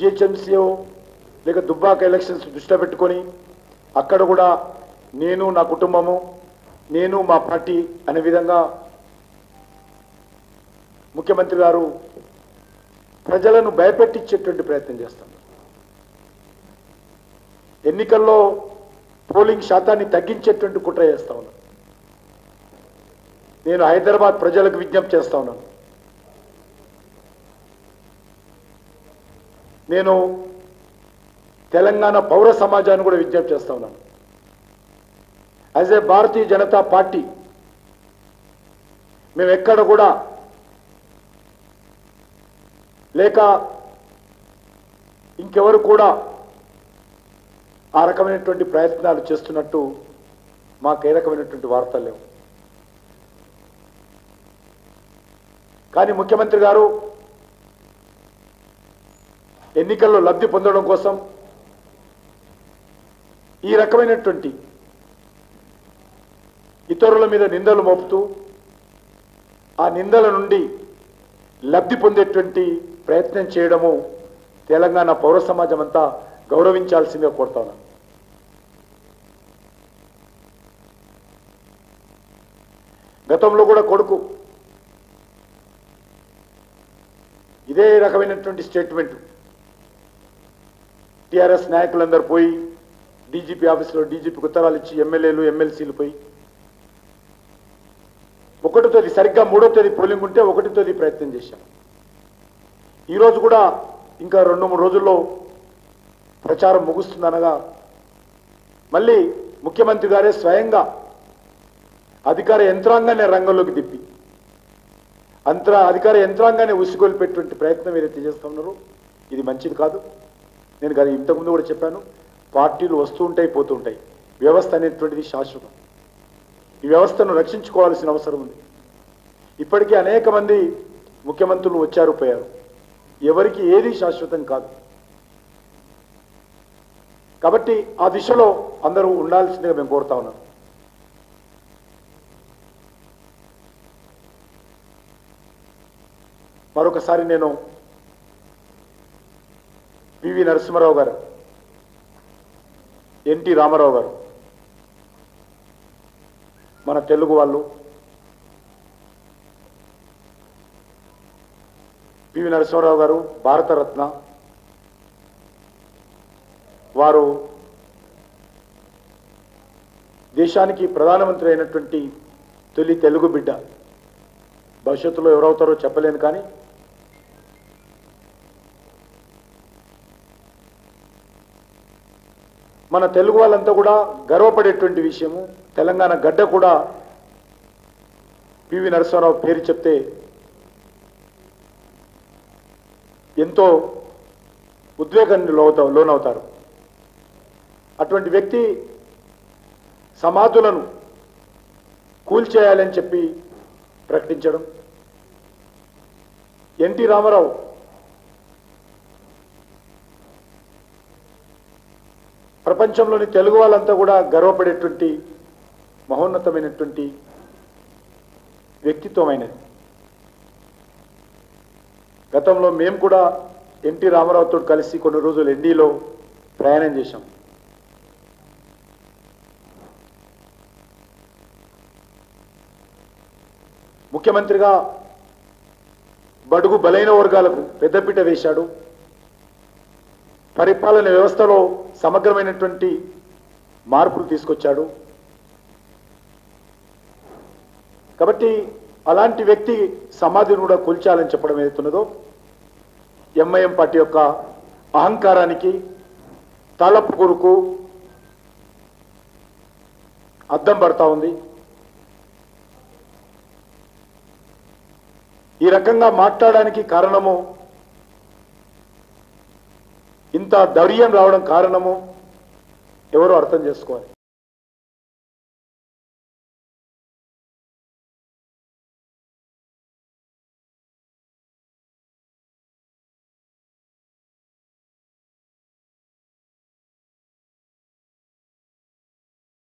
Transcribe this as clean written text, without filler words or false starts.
GHMC లేక Dubbaka elections దృష్టిలో పెట్టుకొని అక్కడ కూడా నేను నా కుటుంబము నేను మా పార్టీ అనే విధంగా ముఖ్యమంత్రి గారు ప్రజలను భయపెట్టించేటువంటి ప్రయత్నం చేస్తాం. ఎన్నికల్లో పోలింగ్ శాతాన్ని తగ్గించేటువంటి కుట్ర చేస్తా ఉన్నాను. నేను హైదరాబాద్ ప్రజలకు విజ్ఞప్తి చేస్తా ఉన్నాను. నేను తెలంగాణ పౌర సమాజాన్ని కూడా విజ్ఞప్తి చేస్తా ఉన్నాను. As a Bharatiya Janata Party మేము ఎక్కడ కూడా లేక ఇంకెవరు కూడా ఆ రకమైనటువంటి ప్రయత్నాలు చేస్తున్నట్టు మాకు ఏ రకమైనటువంటి వార్తలు లేవు. కానీ ముఖ్యమంత్రి గారు ఎన్నికల్లో లబ్ధి పొందడం కోసం ఈ రకమైనటువంటి ఇతరుల మీద నిందలు మోపుతూ ఆ నిందల నుండి లబ్ధి పొందేటువంటి ప్రయత్నం చేయడము తెలంగాణ పౌర సమాజం అంతా గౌరవించాల్సిందిగా కోరుతా ఉన్నాను. గతంలో కూడా కొడుకు ఇదే రకమైనటువంటి స్టేట్మెంట్ టీఆర్ఎస్ నాయకులందరూ పోయి డీజీపీ ఆఫీసులో డీజీపీకి ఉత్తరాలు ఇచ్చి ఎమ్మెల్యేలు ఎమ్మెల్సీలు పోయి 1వ తేదీ సరిగ్గా 3వ తేదీ పోలింగ్ ఉంటే 1వ తేదీ ప్రయత్నం చేశాం. ఈరోజు కూడా ఇంకా 2-3 రోజుల్లో ప్రచారం ముగుస్తుందనగా మళ్ళీ ముఖ్యమంత్రి గారే స్వయంగా అధికార యంత్రాంగాన్ని రంగంలోకి దిప్పి అధికార యంత్రాంగాన్ని ఉసిగొల్పేటువంటి ప్రయత్నం ఏదైతే చేస్తూ ఉన్నారో ఇది మంచిది కాదు. నేను కానీ ఇంతకుముందు కూడా చెప్పాను, పార్టీలు వస్తూ ఉంటాయి పోతూ ఉంటాయి, వ్యవస్థ అనేటువంటిది శాశ్వతం. ఈ వ్యవస్థను రక్షించుకోవాల్సిన అవసరం ఉంది. ఇప్పటికీ అనేక మంది ముఖ్యమంత్రులు వచ్చారు పోయారు, ఎవరికి ఏది శాశ్వతం కాదు. కాబట్టి ఆ దిశలో అందరూ ఉండాల్సిందిగా మేము కోరుతా ఉన్నాం. మరొకసారి నేను పివి నరసింహారావు గారు, ఎన్టీ రామారావు గారు మన తెలుగు వాళ్ళు, పివి నరసింహారావు గారు భారతరత్న, వారు దేశానికి ప్రధానమంత్రి అయినటువంటి తొలి తెలుగు బిడ్డ. భవిష్యత్తులో ఎవరవుతారో చెప్పలేను, కానీ మన తెలుగు వాళ్ళంతా కూడా గర్వపడేటువంటి విషయము. తెలంగాణ గడ్డ కూడా పివి నరసింహారావు పేరు చెప్తే ఎంతో ఉద్వేగాన్ని లోనవుతారు. అటువంటి వ్యక్తి సమాధులను కూల్చేయాలని చెప్పి ప్రకటించడం, ఎన్టీ రామారావు ప్రపంచంలోని తెలుగు వాళ్ళంతా కూడా గర్వపడేటువంటి మహోన్నతమైనటువంటి వ్యక్తిత్వమైనది. గతంలో మేము కూడా ఎన్టీ రామారావుతో కలిసి కొన్ని రోజులు ఎన్డీలో ప్రయాణం చేశాం. ముఖ్యమంత్రిగా బడుగు బలైన వర్గాలకు పెద్దపీట వేశాడు. పరిపాలన వ్యవస్థలో సమగ్రమైనటువంటి మార్పులు తీసుకొచ్చాడు. కాబట్టి అలాంటి వ్యక్తి సమాధిని కూడా కూల్చాలని చెప్పడం ఏదైతున్నదో ఎంఐఎం పార్టీ యొక్క అహంకారానికి, తలపు కొరకు అద్దం పడతా ఉంది. ఈ రకంగా మాట్లాడడానికి కారణము, ఇంత ధైర్యం రావడం కారణము ఎవరో అర్థం చేసుకోవాలి.